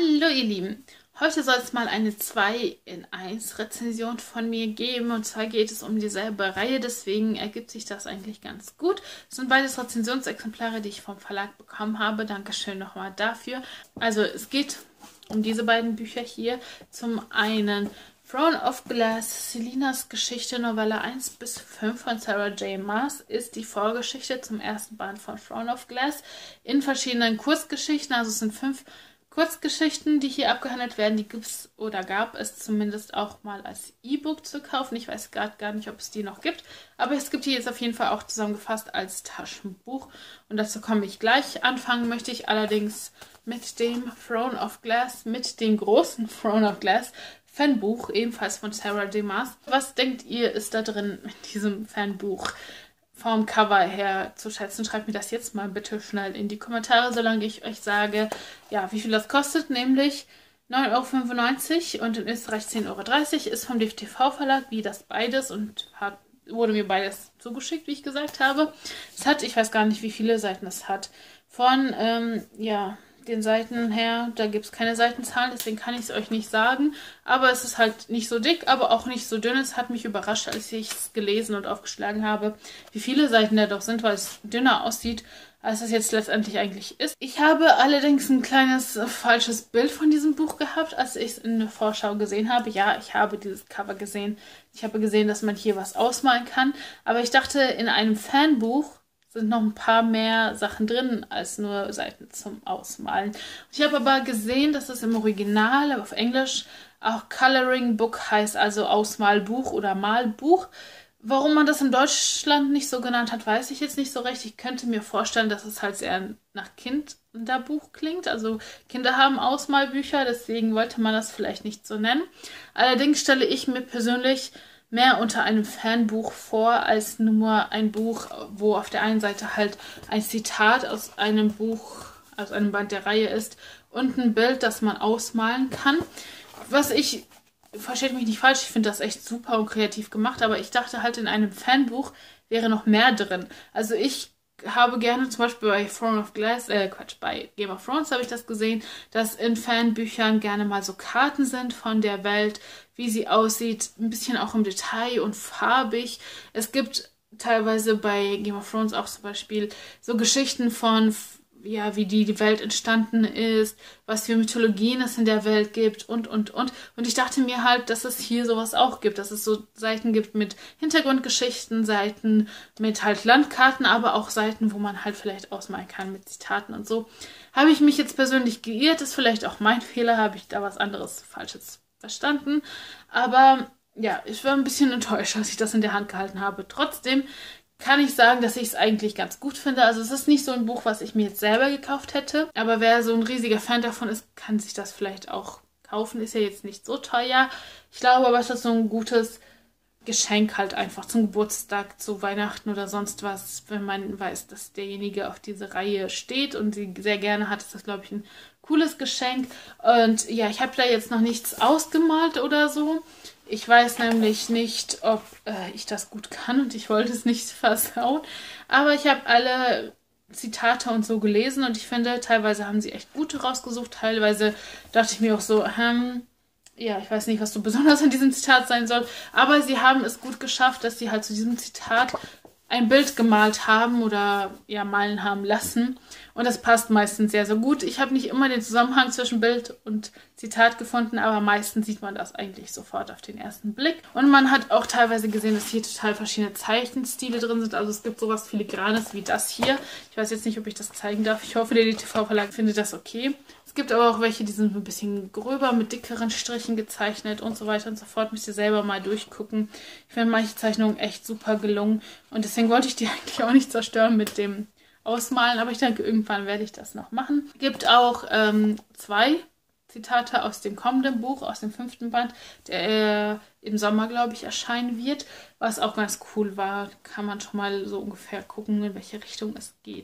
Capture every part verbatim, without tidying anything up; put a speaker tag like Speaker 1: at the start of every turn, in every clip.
Speaker 1: Hallo ihr Lieben, heute soll es mal eine zwei in eins Rezension von mir geben und zwar geht es um dieselbe Reihe, deswegen ergibt sich das eigentlich ganz gut. Es sind beides Rezensionsexemplare, die ich vom Verlag bekommen habe, Dankeschön nochmal dafür. Also es geht um diese beiden Bücher hier, zum einen Throne of Glass, Selenas Geschichte, Novelle eins bis fünf von Sarah J. Maas ist die Vorgeschichte zum ersten Band von Throne of Glass in verschiedenen Kurzgeschichten, also es sind fünf Kurzgeschichten, die hier abgehandelt werden, die gibt es oder gab es zumindest auch mal als E-Book zu kaufen. Ich weiß gerade gar nicht, ob es die noch gibt, aber es gibt die jetzt auf jeden Fall auch zusammengefasst als Taschenbuch und dazu komme ich gleich. Anfangen möchte ich allerdings mit dem Throne of Glass, mit dem großen Throne of Glass Fanbuch, ebenfalls von Sarah J. Maas. Was denkt ihr, ist da drin in diesem Fanbuch? Vom Cover her zu schätzen, schreibt mir das jetzt mal bitte schnell in die Kommentare, solange ich euch sage, ja, wie viel das kostet, nämlich neun Euro fünfundneunzig und in Österreich zehn Euro dreißig, ist vom D F T V-Verlag, wie das beides und hat, wurde mir beides zugeschickt, wie ich gesagt habe. Es hat, ich weiß gar nicht, wie viele Seiten es hat, von, ähm, ja, den Seiten her, da gibt es keine Seitenzahlen, deswegen kann ich es euch nicht sagen, aber es ist halt nicht so dick, aber auch nicht so dünn. Es hat mich überrascht, als ich es gelesen und aufgeschlagen habe, wie viele Seiten da doch sind, weil es dünner aussieht, als es jetzt letztendlich eigentlich ist. Ich habe allerdings ein kleines äh, falsches Bild von diesem Buch gehabt, als ich es in der Vorschau gesehen habe. Ja, ich habe dieses Cover gesehen. Ich habe gesehen, dass man hier was ausmalen kann, aber ich dachte, in einem Fanbuch sind noch ein paar mehr Sachen drin als nur Seiten zum Ausmalen. Ich habe aber gesehen, dass es im Original auf Englisch auch Coloring Book heißt, also Ausmalbuch oder Malbuch. Warum man das in Deutschland nicht so genannt hat, weiß ich jetzt nicht so recht. Ich könnte mir vorstellen, dass es halt sehr nach Kinderbuch klingt. Also Kinder haben Ausmalbücher, deswegen wollte man das vielleicht nicht so nennen. Allerdings stelle ich mir persönlich mehr unter einem Fanbuch vor, als nur ein Buch, wo auf der einen Seite halt ein Zitat aus einem Buch, aus einem Band der Reihe ist und ein Bild, das man ausmalen kann. Was ich, versteht mich nicht falsch, ich finde das echt super und kreativ gemacht, aber ich dachte halt, in einem Fanbuch wäre noch mehr drin. Also ich habe gerne zum Beispiel bei Throne of Glass, äh Quatsch, bei Game of Thrones habe ich das gesehen, dass in Fanbüchern gerne mal so Karten sind von der Welt, wie sie aussieht, ein bisschen auch im Detail und farbig. Es gibt teilweise bei Game of Thrones auch zum Beispiel so Geschichten von, ja, wie die, die Welt entstanden ist, was für Mythologien es in der Welt gibt und, und, und. Und ich dachte mir halt, dass es hier sowas auch gibt, dass es so Seiten gibt mit Hintergrundgeschichten, Seiten mit halt Landkarten, aber auch Seiten, wo man halt vielleicht ausmalen kann mit Zitaten und so. Habe ich mich jetzt persönlich geirrt, ist vielleicht auch mein Fehler, habe ich da was anderes Falsches verstanden. Aber ja, ich war ein bisschen enttäuscht, als ich das in der Hand gehalten habe. Trotzdem kann ich sagen, dass ich es eigentlich ganz gut finde. Also es ist nicht so ein Buch, was ich mir jetzt selber gekauft hätte. Aber wer so ein riesiger Fan davon ist, kann sich das vielleicht auch kaufen. Ist ja jetzt nicht so teuer. Ich glaube aber, es ist so ein gutes Geschenk halt einfach zum Geburtstag, zu Weihnachten oder sonst was. Wenn man weiß, dass derjenige auf diese Reihe steht und sie sehr gerne hat, ist das, glaube ich, ein cooles Geschenk. Und ja, ich habe da jetzt noch nichts ausgemalt oder so. Ich weiß nämlich nicht, ob äh, ich das gut kann und ich wollte es nicht versauen. Aber ich habe alle Zitate und so gelesen und ich finde, teilweise haben sie echt gute rausgesucht. Teilweise dachte ich mir auch so, hm, ja, ich weiß nicht, was so besonders an diesem Zitat sein soll. Aber sie haben es gut geschafft, dass sie halt zu diesem Zitat ein Bild gemalt haben oder ja, malen haben lassen. Und das passt meistens sehr, sehr gut. Ich habe nicht immer den Zusammenhang zwischen Bild und Zitat gefunden, aber meistens sieht man das eigentlich sofort auf den ersten Blick. Und man hat auch teilweise gesehen, dass hier total verschiedene Zeichenstile drin sind. Also es gibt sowas Filigranes wie das hier. Ich weiß jetzt nicht, ob ich das zeigen darf. Ich hoffe, der D T V-Verlag findet das okay. Es gibt aber auch welche, die sind ein bisschen gröber, mit dickeren Strichen gezeichnet und so weiter und so fort. Müsst ihr selber mal durchgucken. Ich finde manche Zeichnungen echt super gelungen. Und deswegen wollte ich die eigentlich auch nicht zerstören mit dem Ausmalen. Aber ich denke, irgendwann werde ich das noch machen. Es gibt auch ähm, zwei Zitate aus dem kommenden Buch, aus dem fünften Band, der äh, im Sommer, glaube ich, erscheinen wird. Was auch ganz cool war, kann man schon mal so ungefähr gucken, in welche Richtung es geht.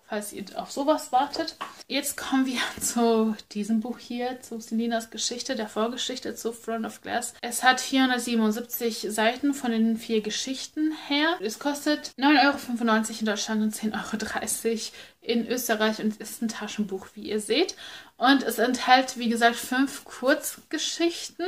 Speaker 1: falls ihr auf sowas wartet. Jetzt kommen wir zu diesem Buch hier, zu Selinas Geschichte, der Vorgeschichte zu Throne of Glass. Es hat vierhundertsiebenundsiebzig Seiten von den vier Geschichten her. Es kostet neun Euro fünfundneunzig in Deutschland und zehn Euro dreißig in Österreich und ist ein Taschenbuch, wie ihr seht. Und es enthält, wie gesagt, fünf Kurzgeschichten,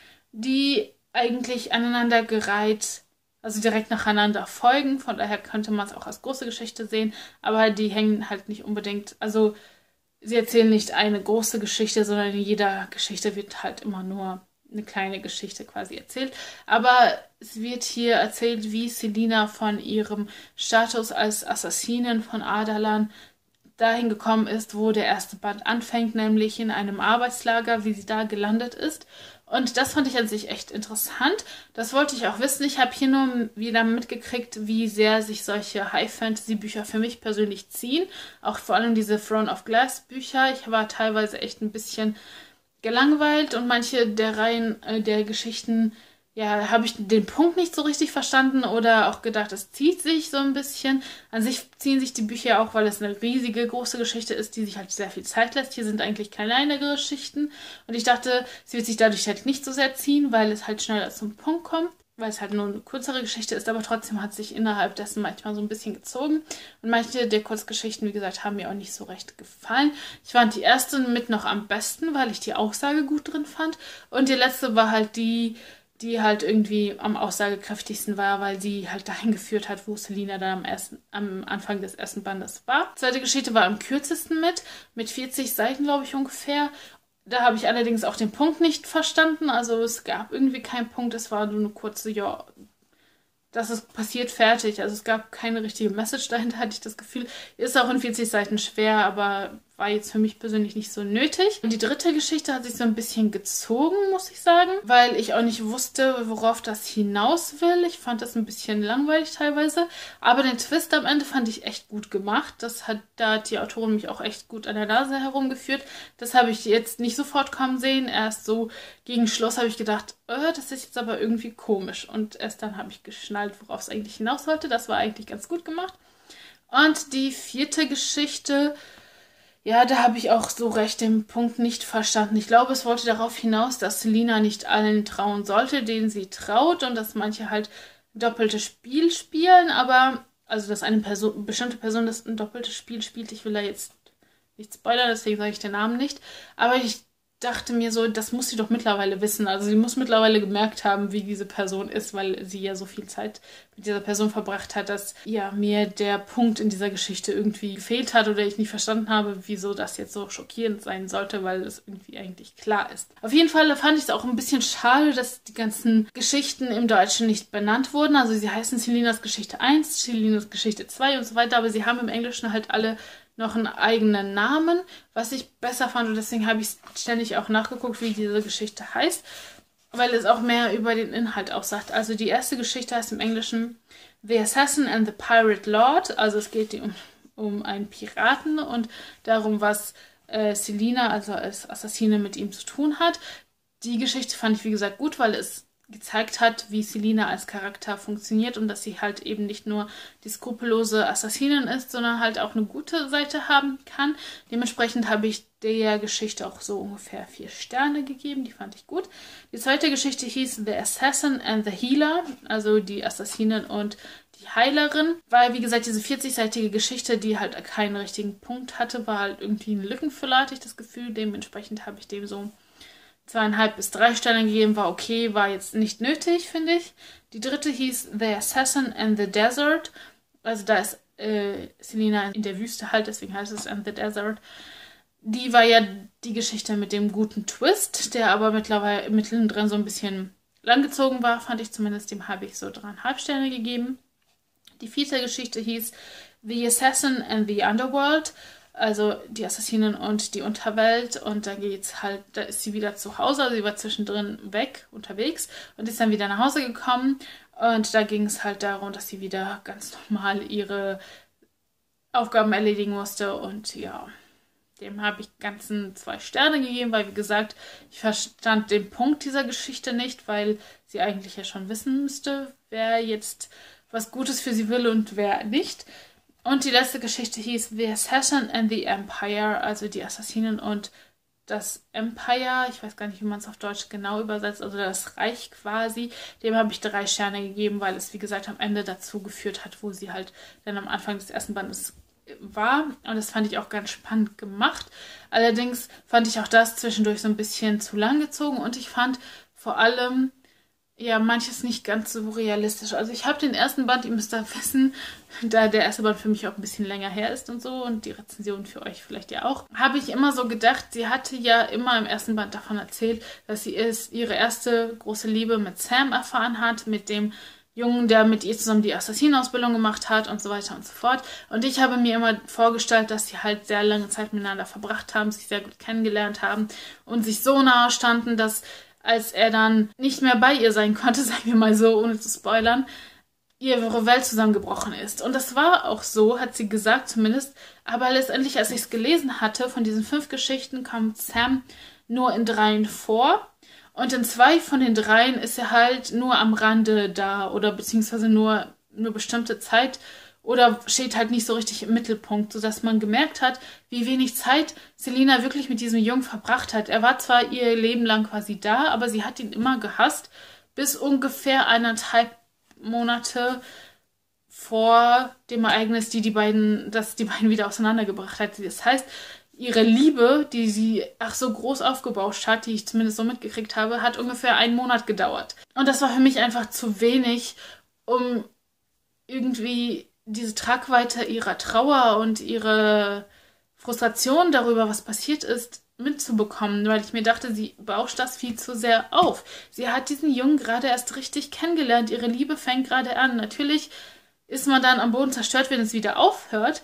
Speaker 1: die eigentlich aneinandergereiht, also direkt nacheinander folgen. Von daher könnte man es auch als große Geschichte sehen, aber die hängen halt nicht unbedingt, also sie erzählen nicht eine große Geschichte, sondern in jeder Geschichte wird halt immer nur eine kleine Geschichte quasi erzählt. Aber es wird hier erzählt, wie Selina von ihrem Status als Assassinin von Adarlan dahin gekommen ist, wo der erste Band anfängt, nämlich in einem Arbeitslager, wie sie da gelandet ist. Und das fand ich an sich echt interessant. Das wollte ich auch wissen. Ich habe hier nur wieder mitgekriegt, wie sehr sich solche High-Fantasy-Bücher für mich persönlich ziehen. Auch vor allem diese Throne of Glass-Bücher. Ich war teilweise echt ein bisschen gelangweilt und manche der Reihen äh, der Geschichten, ja, habe ich den Punkt nicht so richtig verstanden oder auch gedacht, es zieht sich so ein bisschen. An sich ziehen sich die Bücher auch, weil es eine riesige, große Geschichte ist, die sich halt sehr viel Zeit lässt. Hier sind eigentlich kleinere Geschichten und ich dachte, sie wird sich dadurch halt nicht so sehr ziehen, weil es halt schneller zum Punkt kommt, weil es halt nur eine kürzere Geschichte ist, aber trotzdem hat sich innerhalb dessen manchmal so ein bisschen gezogen. Und manche der Kurzgeschichten, wie gesagt, haben mir auch nicht so recht gefallen. Ich fand die erste mit noch am besten, weil ich die Aussage gut drin fand. Und die letzte war halt die, die halt irgendwie am aussagekräftigsten war, weil sie halt dahin geführt hat, wo Selina dann am, ersten, am Anfang des ersten Bandes war. Die zweite Geschichte war am kürzesten mit, mit vierzig Seiten, glaube ich, ungefähr. Da habe ich allerdings auch den Punkt nicht verstanden. Also es gab irgendwie keinen Punkt. Es war nur eine kurze, ja, das ist passiert, fertig. Also es gab keine richtige Message dahinter, hatte ich das Gefühl. Ist auch in vierzig Seiten schwer, aber war jetzt für mich persönlich nicht so nötig. Und die dritte Geschichte hat sich so ein bisschen gezogen, muss ich sagen, weil ich auch nicht wusste, worauf das hinaus will. Ich fand das ein bisschen langweilig teilweise, aber den Twist am Ende fand ich echt gut gemacht. Das hat, da hat die Autorin mich auch echt gut an der Nase herumgeführt. Das habe ich jetzt nicht sofort kommen sehen. Erst so gegen Schluss habe ich gedacht, äh, das ist jetzt aber irgendwie komisch. Und erst dann habe ich geschnallt, worauf es eigentlich hinaus sollte. Das war eigentlich ganz gut gemacht. Und die vierte Geschichte, ja, da habe ich auch so recht den Punkt nicht verstanden. Ich glaube, es wollte darauf hinaus, dass Selina nicht allen trauen sollte, denen sie traut und dass manche halt doppeltes Spiel spielen, aber, also dass eine Person, bestimmte Person das ein doppeltes Spiel spielt, ich will da jetzt nicht spoilern, deswegen sage ich den Namen nicht, aber ich dachte mir so, das muss sie doch mittlerweile wissen. Also sie muss mittlerweile gemerkt haben, wie diese Person ist, weil sie ja so viel Zeit mit dieser Person verbracht hat, dass ja mir der Punkt in dieser Geschichte irgendwie gefehlt hat oder ich nicht verstanden habe, wieso das jetzt so schockierend sein sollte, weil es irgendwie eigentlich klar ist. Auf jeden Fall fand ich es auch ein bisschen schade, dass die ganzen Geschichten im Deutschen nicht benannt wurden. Also sie heißen Selinas Geschichte eins, Selinas Geschichte zwei und so weiter, aber sie haben im Englischen halt alle noch einen eigenen Namen, was ich besser fand und deswegen habe ich ständig auch nachgeguckt, wie diese Geschichte heißt, weil es auch mehr über den Inhalt auch sagt. Also die erste Geschichte heißt im Englischen The Assassin and the Pirate Lord, also es geht um, um einen Piraten und darum, was äh, Selina, also als Assassine, mit ihm zu tun hat. Die Geschichte fand ich, wie gesagt, gut, weil es gezeigt hat, wie Selina als Charakter funktioniert und dass sie halt eben nicht nur die skrupellose Assassinin ist, sondern halt auch eine gute Seite haben kann. Dementsprechend habe ich der Geschichte auch so ungefähr vier Sterne gegeben, die fand ich gut. Die zweite Geschichte hieß The Assassin and the Healer, also die Assassinin und die Heilerin, weil, wie gesagt, diese vierzig-seitige Geschichte, die halt keinen richtigen Punkt hatte, war halt irgendwie ein Lückenfüller, hatte ich das Gefühl. Dementsprechend habe ich dem so zweieinhalb bis drei Sterne gegeben, war okay, war jetzt nicht nötig, finde ich. Die dritte hieß The Assassin and the Desert. Also da ist äh, Selina in der Wüste halt, deswegen heißt es and the Desert. Die war ja die Geschichte mit dem guten Twist, der aber mittlerweile mittendrin so ein bisschen langgezogen war, fand ich zumindest. Dem habe ich so dreieinhalb Sterne gegeben. Die vierte Geschichte hieß The Assassin and the Underworld. Also die Assassinen und die Unterwelt und da geht's halt, da ist sie wieder zu Hause, also sie war zwischendrin weg, unterwegs und ist dann wieder nach Hause gekommen und da ging es halt darum, dass sie wieder ganz normal ihre Aufgaben erledigen musste und ja, dem habe ich ganzen zwei Sterne gegeben, weil wie gesagt, ich verstand den Punkt dieser Geschichte nicht, weil sie eigentlich ja schon wissen müsste, wer jetzt was Gutes für sie will und wer nicht. Und die letzte Geschichte hieß The Assassin and the Empire, also die Assassinen und das Empire. Ich weiß gar nicht, wie man es auf Deutsch genau übersetzt, also das Reich quasi. Dem habe ich drei Sterne gegeben, weil es, wie gesagt, am Ende dazu geführt hat, wo sie halt dann am Anfang des ersten Bandes war. Und das fand ich auch ganz spannend gemacht. Allerdings fand ich auch das zwischendurch so ein bisschen zu lang gezogen und ich fand vor allem ja manches nicht ganz so realistisch. Also ich habe den ersten Band, ihr müsst da wissen, da der erste Band für mich auch ein bisschen länger her ist und so und die Rezension für euch vielleicht ja auch, habe ich immer so gedacht, sie hatte ja immer im ersten Band davon erzählt, dass sie ist ihre erste große Liebe mit Sam erfahren hat, mit dem Jungen, der mit ihr zusammen die Assassinausbildung gemacht hat und so weiter und so fort. Und ich habe mir immer vorgestellt, dass sie halt sehr lange Zeit miteinander verbracht haben, sich sehr gut kennengelernt haben und sich so nahe standen, dass als er dann nicht mehr bei ihr sein konnte, sagen wir mal so, ohne zu spoilern, ihre Welt zusammengebrochen ist. Und das war auch so, hat sie gesagt zumindest. Aber letztendlich, als ich es gelesen hatte, von diesen fünf Geschichten kommt Sam nur in dreien vor. Und in zwei von den dreien ist er halt nur am Rande da oder beziehungsweise nur eine bestimmte Zeit oder steht halt nicht so richtig im Mittelpunkt, sodass man gemerkt hat, wie wenig Zeit Selina wirklich mit diesem Jungen verbracht hat. Er war zwar ihr Leben lang quasi da, aber sie hat ihn immer gehasst, bis ungefähr eineinhalb Monate vor dem Ereignis, die die beiden, das die beiden wieder auseinandergebracht hat. Das heißt, ihre Liebe, die sie ach so groß aufgebauscht hat, die ich zumindest so mitgekriegt habe, hat ungefähr einen Monat gedauert. Und das war für mich einfach zu wenig, um irgendwie diese Tragweite ihrer Trauer und ihre Frustration darüber, was passiert ist, mitzubekommen, weil ich mir dachte, sie bauscht das viel zu sehr auf. Sie hat diesen Jungen gerade erst richtig kennengelernt, ihre Liebe fängt gerade an. Natürlich ist man dann am Boden zerstört, wenn es wieder aufhört,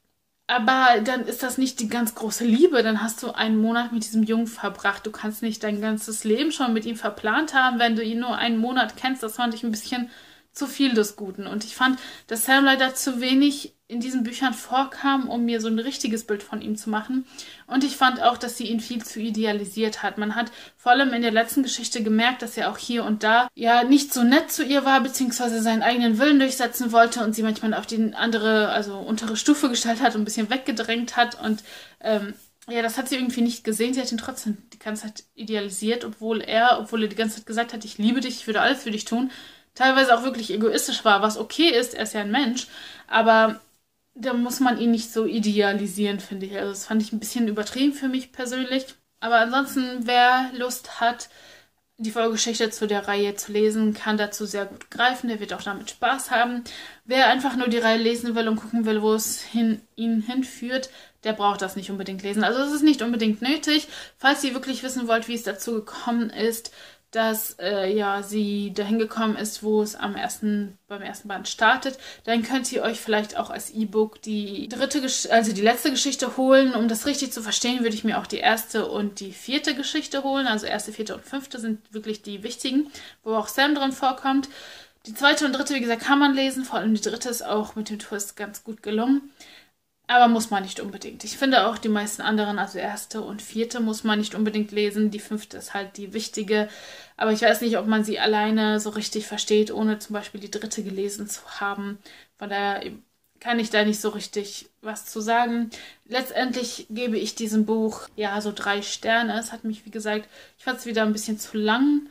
Speaker 1: aber dann ist das nicht die ganz große Liebe, dann hast du einen Monat mit diesem Jungen verbracht. Du kannst nicht dein ganzes Leben schon mit ihm verplant haben, wenn du ihn nur einen Monat kennst. Das fand ich ein bisschen zu viel des Guten. Und ich fand, dass Sam leider zu wenig in diesen Büchern vorkam, um mir so ein richtiges Bild von ihm zu machen. Und ich fand auch, dass sie ihn viel zu idealisiert hat. Man hat vor allem in der letzten Geschichte gemerkt, dass er auch hier und da ja nicht so nett zu ihr war, beziehungsweise seinen eigenen Willen durchsetzen wollte und sie manchmal auf die andere, also untere Stufe gestellt hat und ein bisschen weggedrängt hat. Und ähm, ja, das hat sie irgendwie nicht gesehen. Sie hat ihn trotzdem die ganze Zeit idealisiert, obwohl er, obwohl er die ganze Zeit gesagt hat, ich liebe dich, ich würde alles für dich tun, teilweise auch wirklich egoistisch war, was okay ist, er ist ja ein Mensch, aber da muss man ihn nicht so idealisieren, finde ich. Also das fand ich ein bisschen übertrieben für mich persönlich. Aber ansonsten, wer Lust hat, die Vorgeschichte zu der Reihe zu lesen, kann dazu sehr gut greifen. Der wird auch damit Spaß haben. Wer einfach nur die Reihe lesen will und gucken will, wo es hin, ihn hinführt, der braucht das nicht unbedingt lesen. Also es ist nicht unbedingt nötig. Falls ihr wirklich wissen wollt, wie es dazu gekommen ist, dass äh, ja, sie dahin gekommen ist, wo es am ersten, beim ersten Band startet, dann könnt ihr euch vielleicht auch als E-Book die dritte, Gesch- also die letzte Geschichte holen. Um das richtig zu verstehen, würde ich mir auch die erste und die vierte Geschichte holen. Also erste, vierte und fünfte sind wirklich die wichtigen, wo auch Sam drin vorkommt. Die zweite und dritte, wie gesagt, kann man lesen. Vor allem die dritte ist auch mit dem Twist ganz gut gelungen. Aber muss man nicht unbedingt. Ich finde auch die meisten anderen, also erste und vierte, muss man nicht unbedingt lesen. Die fünfte ist halt die wichtige. Aber ich weiß nicht, ob man sie alleine so richtig versteht, ohne zum Beispiel die dritte gelesen zu haben. Von daher kann ich da nicht so richtig was zu sagen. Letztendlich gebe ich diesem Buch ja so drei Sterne. Es hat mich, wie gesagt, ich fand es wieder ein bisschen zu lang.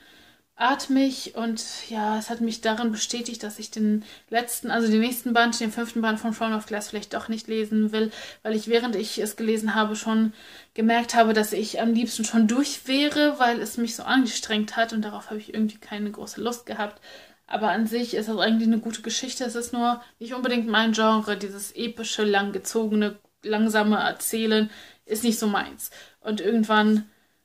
Speaker 1: Atmig und ja, es hat mich darin bestätigt, dass ich den letzten, also den nächsten Band, den fünften Band von Throne of Glass vielleicht doch nicht lesen will, weil ich, während ich es gelesen habe, schon gemerkt habe, dass ich am liebsten schon durch wäre, weil es mich so angestrengt hat und darauf habe ich irgendwie keine große Lust gehabt. Aber an sich ist das eigentlich eine gute Geschichte. Es ist nur nicht unbedingt mein Genre, dieses epische, langgezogene, langsame Erzählen ist nicht so meins. Und irgendwann,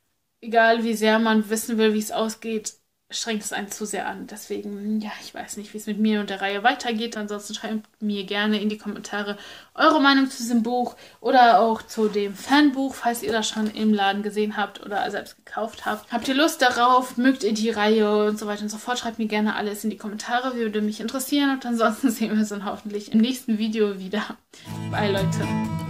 Speaker 1: egal wie sehr man wissen will, wie es ausgeht, strengt es einen zu sehr an. Deswegen, ja, ich weiß nicht, wie es mit mir und der Reihe weitergeht. Ansonsten schreibt mir gerne in die Kommentare eure Meinung zu diesem Buch oder auch zu dem Fanbuch, falls ihr das schon im Laden gesehen habt oder selbst gekauft habt. Habt ihr Lust darauf? Mögt ihr die Reihe und so weiter und so fort? Schreibt mir gerne alles in die Kommentare, würde mich interessieren. Und ansonsten sehen wir uns dann hoffentlich im nächsten Video wieder. Bye, Leute.